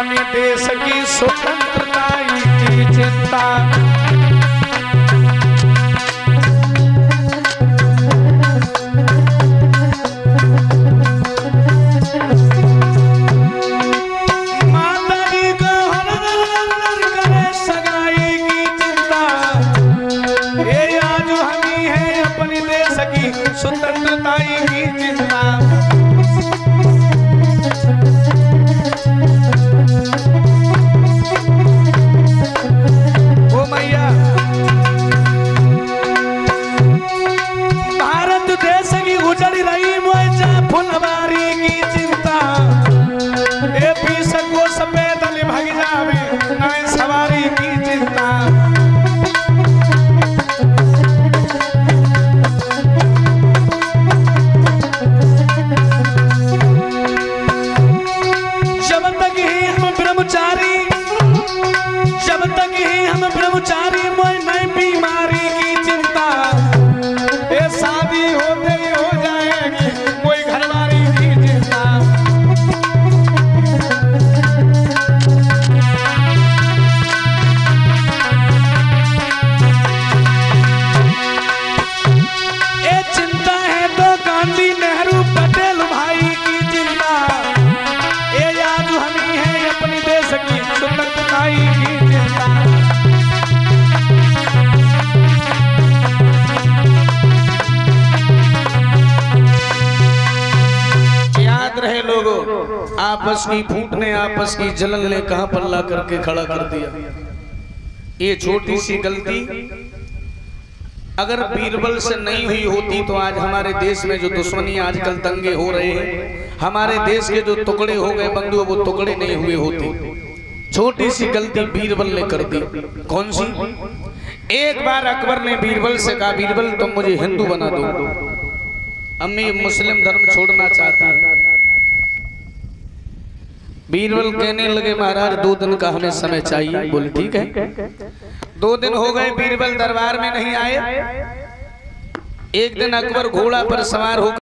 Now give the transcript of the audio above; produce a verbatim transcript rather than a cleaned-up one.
अपने देश की स्वतंत्रता की चिंता। माता जी को करे सगाई की चिंता, ये आज हमी है अपने देश की स्वतंत्रता की चिंता। ओ मैया भारत देश की उजड़ रही मोजा फुलवारी की चिंता। ए पीस को सफेद भग जावे नाय सवारी की चिंता। जब तक ही हम ब्रह्मचारी जब तक ही हम ब्रह्मचारी मोय नई बीमारी की चिंता। ए शादी होते ही हो जाएगी कोई घरवारी की चिंता। ए चिंता है तो गांधी नेहरू पटेल भाई की चिंता। ए आज हमी है अपने देश की स्वतंत्रता की चिंता। याद रहे लोगों, आपस की फूट ने आपस की जलन ने कहां पर ला करके खड़ा कर दिया। ये छोटी सी गलती अगर बीरबल से नहीं हुई होती तो आज हमारे देश में जो दुश्मनी आजकल दंगे हो रहे हैं, हमारे देश के जो टुकड़े हो गए बंधु वो टुकड़े नहीं हुए होते। छोटी सी गलती बीरबल ने कर दी। कौन सी? एक बार अकबर ने बीरबल से कहा, बीरबल तुम मुझे हिंदू बना दो, अम्मी मुस्लिम धर्म छोड़ना चाहती है। बीरबल कहने लगे महाराज दो दिन का हमें समय चाहिए। बोले ठीक है। दो दिन हो गए बीरबल दरबार में नहीं आए। एक दिन अकबर घोड़ा पर सवार होकर